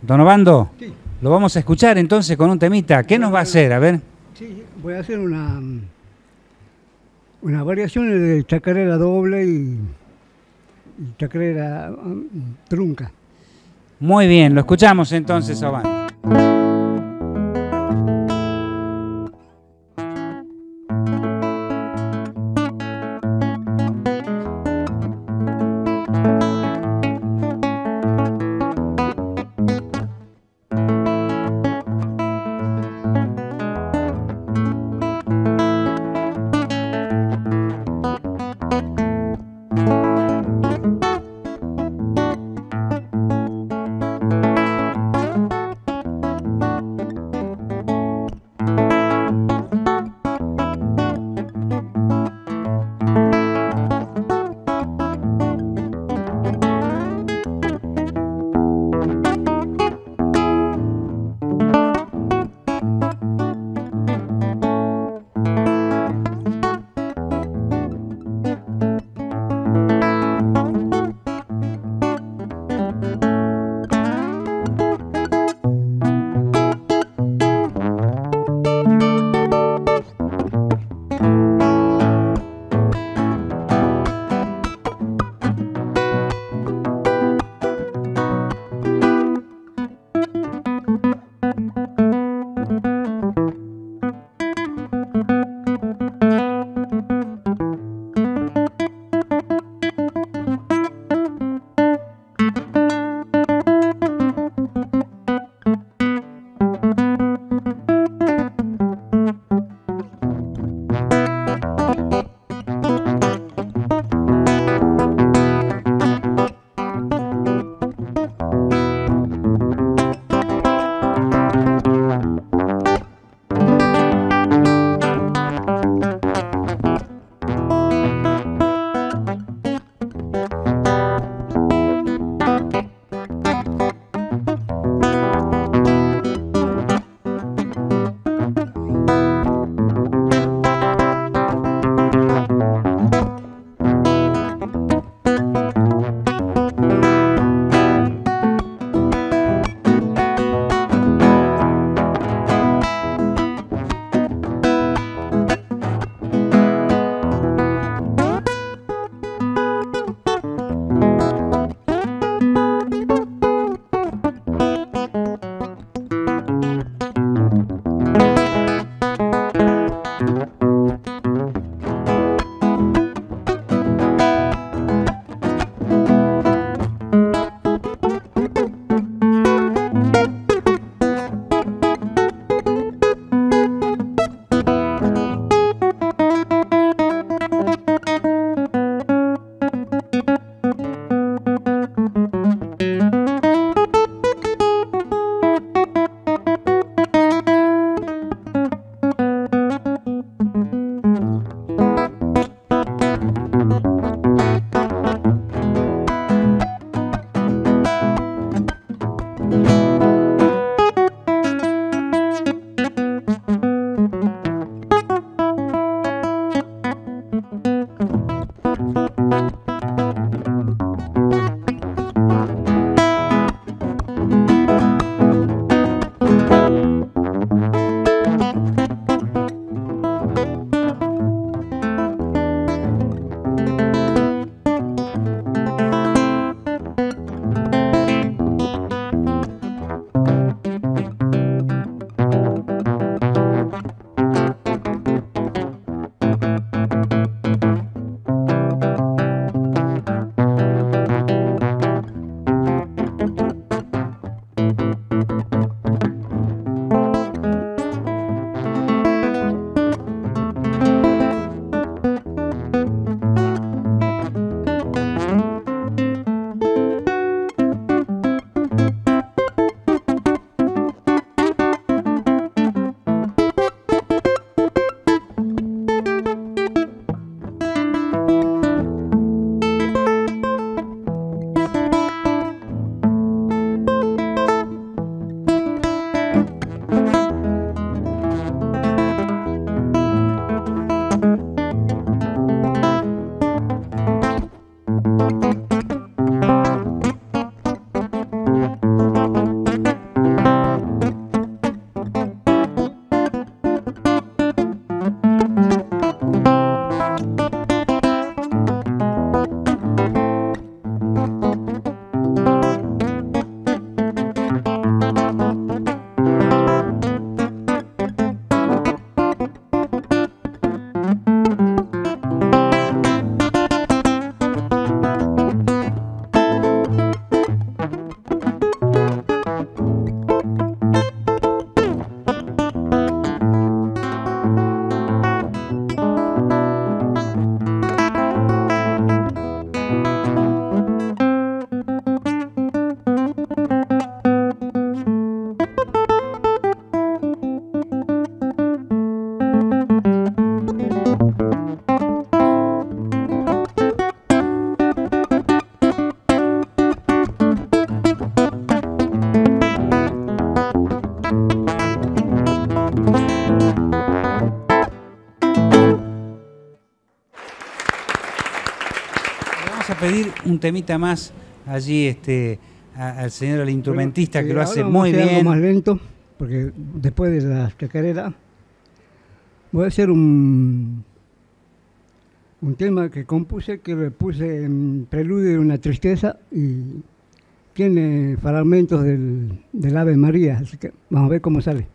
Don Obando, Sí. lo vamos a escuchar entonces con un temita. ¿Qué nos va a hacer? A ver. Sí, voy a hacer una variación de chacarera doble y chacarera trunca. Muy bien, lo escuchamos entonces, Obando. pedir un temita más allí al señor el instrumentista, Bueno, que lo hace ahora vamos muy a hacer bien. algo más lento, porque después de la chacarera voy a hacer un tema que compuse, que le puse en preludio de una tristeza y tiene fragmentos del Ave María, así que vamos a ver cómo sale.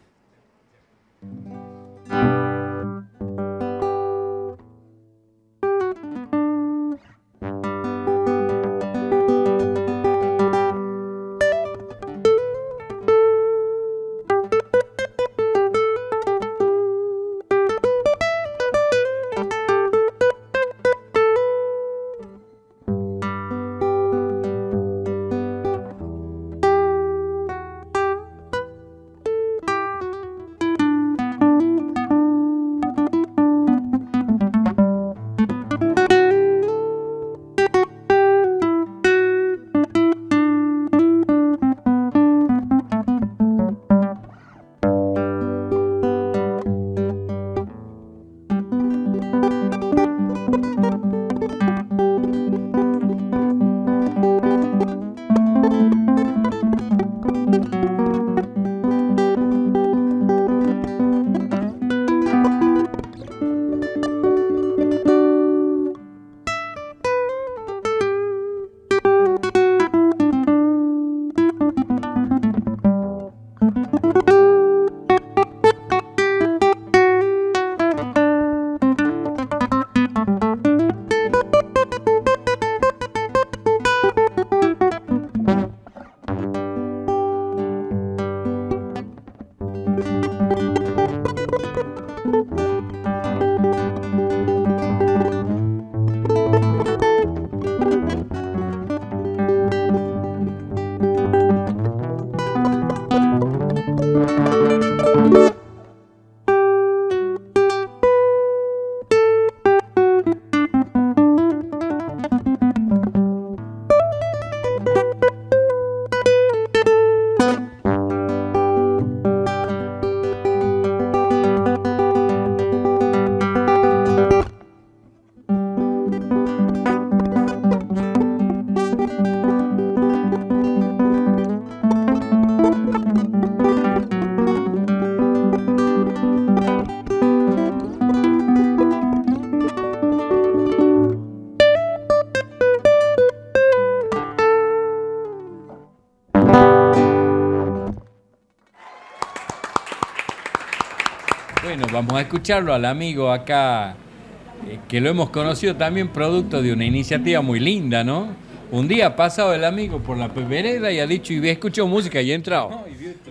Bueno, vamos a escucharlo al amigo acá, que lo hemos conocido también producto de una iniciativa muy linda, ¿no? Un día ha pasado el amigo por la vereda y ha dicho, y escuchó música y ha entrado.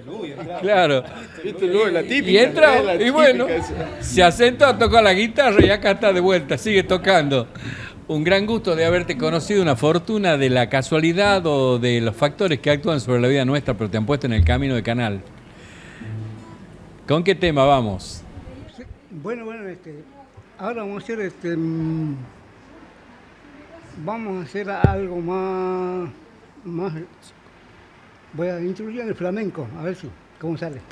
Claro. Y entra, y bueno, se asentó a tocar la guitarra y acá está de vuelta, sigue tocando. Un gran gusto de haberte conocido, una fortuna de la casualidad o de los factores que actúan sobre la vida nuestra, pero te han puesto en el camino de Canal. ¿Con qué tema vamos? Sí, bueno, ahora vamos a hacer vamos a hacer algo más, voy a introducir el flamenco, a ver cómo sale.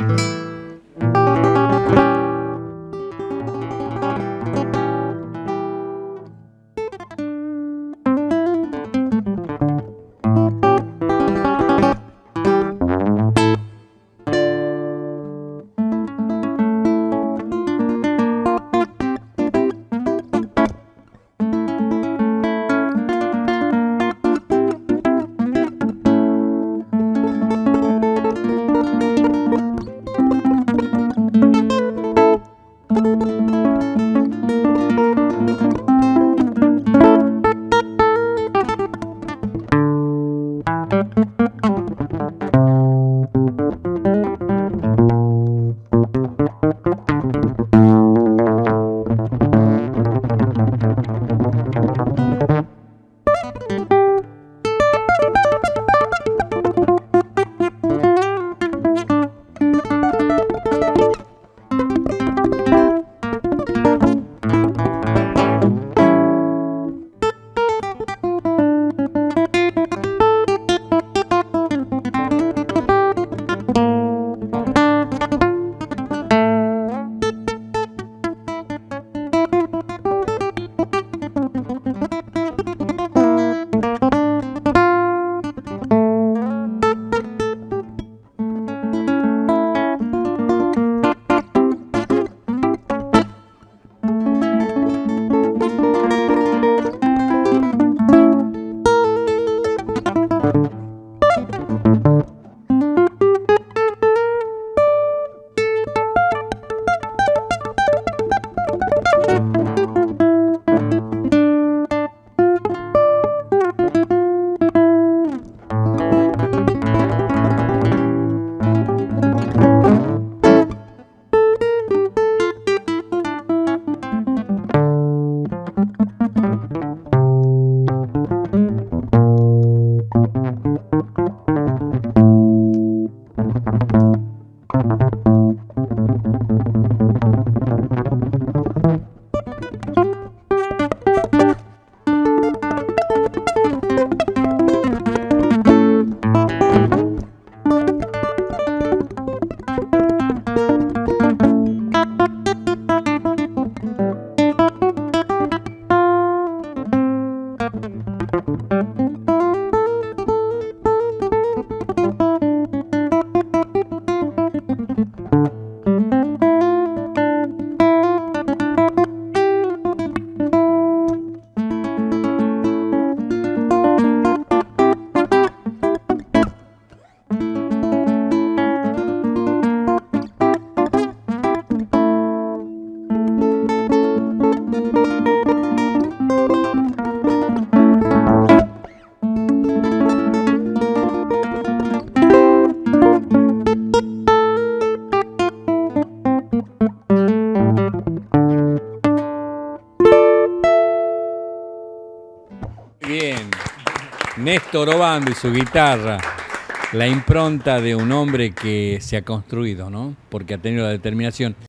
Bien. Néstor Obando y su guitarra. La impronta de un hombre que se ha construido, ¿no? Porque ha tenido la determinación.